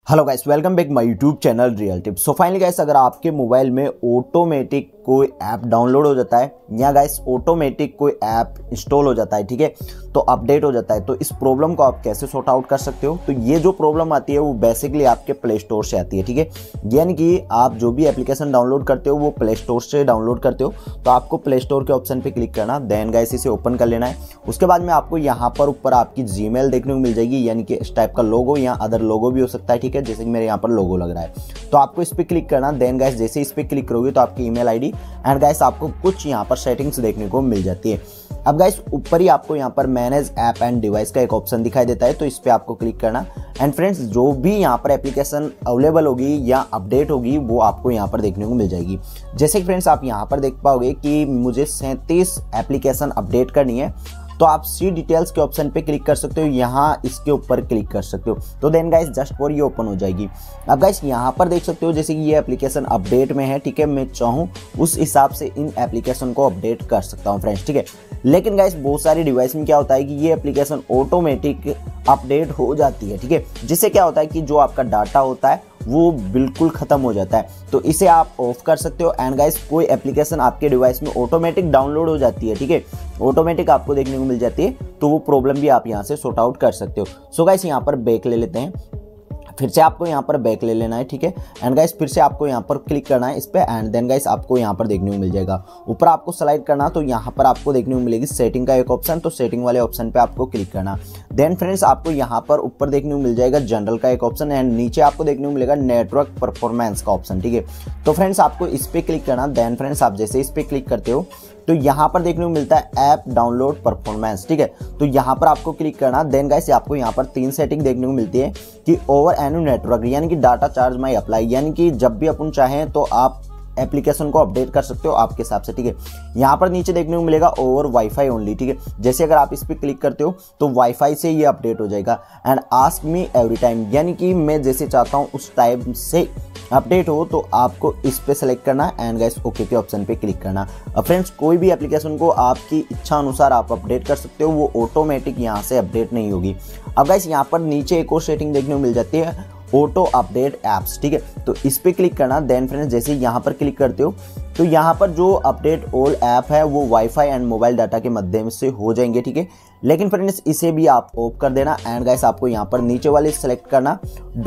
Hello guys, welcome back my YouTube channel real tips. So finally guys, अगर आपके mobile में automatic कोई app download हो जाता है या गाइस ऑटोमेटिक कोई ऐप इंस्टॉल हो जाता है, ठीक है, तो अपडेट हो जाता है, तो इस प्रॉब्लम को आप कैसे सॉर्ट आउट कर सकते हो। तो ये जो प्रॉब्लम आती है वो बेसिकली आपके प्ले स्टोर से आती है, ठीक है। यानी कि आप जो भी एप्लीकेशन डाउनलोड करते हो वो प्ले स्टोर से डाउनलोड करते हो, तो आपको प्ले स्टोर के ऑप्शन पे क्लिक करना, देन गाइस इसे ओपन कर लेना है। उसके बाद में आपको यहाँ पर ऊपर आपकी जीमेल देखने को मिल जाएगी, यानी कि इस टाइप का लोगो या अदर लोगो भी हो सकता है, ठीक है, जैसे कि मेरे यहाँ पर लोगो लग रहा है। तो आपको इस पर क्लिक करना, देन गाइस जैसे इस पर क्लिक करोगे तो आपकी ईमेल आईडी एंड गाइस आपको कुछ यहाँ पर सेटिंग्स देखने को मिल जाती है। अब गाइस ऊपर ही आपको यहाँ पर मैनेज ऐप एंड डिवाइस का एक ऑप्शन दिखाई देता है, तो इस पे आपको क्लिक करना। एंड फ्रेंड्स, जो भी यहाँ पर एप्लीकेशन अवेलेबल होगी या अपडेट होगी वो आपको यहाँ पर देखने को मिल जाएगी। जैसे कि फ्रेंड्स आप यहाँ पर देख पाओगे कि मुझे 37 एप्लीकेशन अपडेट करनी है, तो आप सी डिटेल्स के ऑप्शन पे क्लिक कर सकते हो, यहाँ इसके ऊपर क्लिक कर सकते हो, तो देन गाइस जस्ट फॉर ये ओपन हो जाएगी। अब गाइस यहाँ पर देख सकते हो जैसे कि ये एप्लीकेशन अपडेट में है, ठीक है, मैं चाहूँ उस हिसाब से इन एप्लीकेशन को अपडेट कर सकता हूँ फ्रेंड्स, ठीक है। लेकिन गाइस बहुत सारी डिवाइस में क्या होता है कि ये एप्लीकेशन ऑटोमेटिक अपडेट हो जाती है, ठीक है, जिससे क्या होता है कि जो आपका डाटा होता है वो बिल्कुल खत्म हो जाता है, तो इसे आप ऑफ कर सकते हो। एंड गाइस कोई एप्लीकेशन आपके डिवाइस में ऑटोमेटिक डाउनलोड हो जाती है, ठीक है, ऑटोमेटिक आपको देखने को मिल जाती है, तो वो प्रॉब्लम भी आप यहाँ से सॉर्ट आउट कर सकते हो। सो गाइस यहाँ पर बैक ले लेते हैं, फिर से आपको यहाँ पर बैक ले लेना है, ठीक है। एंड गाइस फिर से आपको यहाँ पर क्लिक करना है इस पे, एंड देन गाइस आपको यहाँ पर देखने को मिल जाएगा। ऊपर आपको स्लाइड करना, तो यहाँ पर आपको देखने को मिलेगी सेटिंग का एक ऑप्शन, तो सेटिंग वाले ऑप्शन पे आपको क्लिक करना। देन फ्रेंड्स आपको यहाँ पर ऊपर देखने को मिल जाएगा जनरल का एक ऑप्शन, एंड नीचे आपको देखने को मिलेगा नेटवर्क परफॉर्मेंस का ऑप्शन, ठीक है। तो फ्रेंड्स आपको इस पे क्लिक करना। देन फ्रेंड्स आप जैसे इस पे क्लिक करते हो तो यहाँ पर देखने को मिलता है ऐप डाउनलोड परफॉर्मेंस, ठीक है, तो यहाँ पर आपको क्लिक करना। देन गाइस आपको यहाँ पर 3 सेटिंग देखने को मिलती है कि ओवर एनुअल नेटवर्क, यानी कि डाटा चार्ज माई अप्लाई, यानी कि जब भी अपन चाहें तो आप एप्लीकेशन को अपडेट कर सकते हो आपके हिसाब से, ठीक है। यहाँ पर नीचे देखने को मिलेगा ओवर वाईफाई ओनली, ठीक है, जैसे अगर आप इस पर क्लिक करते हो तो वाईफाई से ये अपडेट हो जाएगा। And ask me every time, यानी कि मैं जैसे चाहता हूँ उस टाइम से अपडेट हो, तो आपको इस पे सेलेक्ट करना एंड गाइस ओके के ऑप्शन पे क्लिक करना। अब फ्रेंड्स कोई भी एप्लीकेशन को आपकी इच्छा अनुसार आप अपडेट कर सकते हो, वो ऑटोमेटिक यहाँ से अपडेट नहीं होगी। अब गाइस यहाँ पर नीचे एक और सेटिंग देखने को मिल जाती है ऑटो अपडेट ऐप्स, ठीक है, तो इस पे क्लिक करना। देन फ्रेंड्स जैसे यहाँ पर क्लिक करते हो तो यहाँ पर जो अपडेट ऑल ऐप है वो वाईफाई एंड मोबाइल डाटा के माध्यम से हो जाएंगे, ठीक है। लेकिन फ्रेंड्स इसे भी आप ऑफ कर देना। एंड गाइस आपको यहाँ पर नीचे वाले सेलेक्ट करना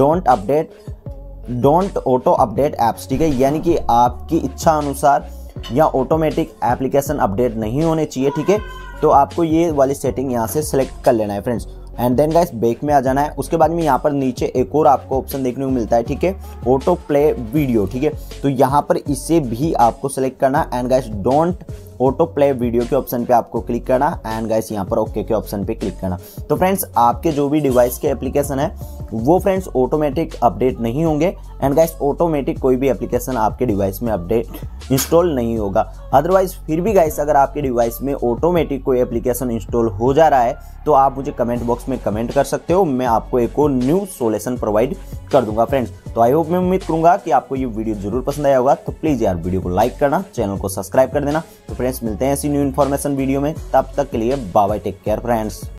डोंट ऑटो अपडेट ऐप्स, ठीक है, यानी कि आपकी इच्छा अनुसार या ऑटोमेटिक एप्लीकेशन अपडेट नहीं होने चाहिए, ठीक है। तो आपको ये वाली सेटिंग यहाँ से सिलेक्ट कर लेना है friends. And then guys back में आ जाना है। उसके बाद में यहाँ पर नीचे एक और आपको ऑप्शन देखने को मिलता है, ठीक है, ऑटो प्ले वीडियो, ठीक है, तो यहाँ पर इसे भी आपको सेलेक्ट करना। And guys don't auto play video के ऑप्शन पे आपको क्लिक करना, एंड गाइस यहाँ पर ओके के ऑप्शन पे क्लिक करना। तो फ्रेंड्स आपके जो भी डिवाइस के एप्लीकेशन है वो फ्रेंड्स ऑटोमेटिक अपडेट नहीं होंगे। एंड गाइस ऑटोमेटिक कोई भी एप्लीकेशन आपके डिवाइस में अपडेट इंस्टॉल नहीं होगा। अदरवाइज फिर भी गाइस अगर आपके डिवाइस में ऑटोमेटिक कोई एप्लीकेशन इंस्टॉल हो जा रहा है तो आप मुझे कमेंट बॉक्स में कमेंट कर सकते हो, मैं आपको एक और न्यू सॉल्यूशन प्रोवाइड कर दूंगा फ्रेंड्स। तो आई होप, मैं उम्मीद करूंगा कि आपको ये वीडियो जरूर पसंद आया होगा। तो प्लीज यार वीडियो को लाइक करना, चैनल को सब्सक्राइब कर देना। तो फ्रेंड्स मिलते हैं ऐसी न्यू इन्फॉर्मेशन वीडियो में, तब तक के लिए bye bye, take care friends.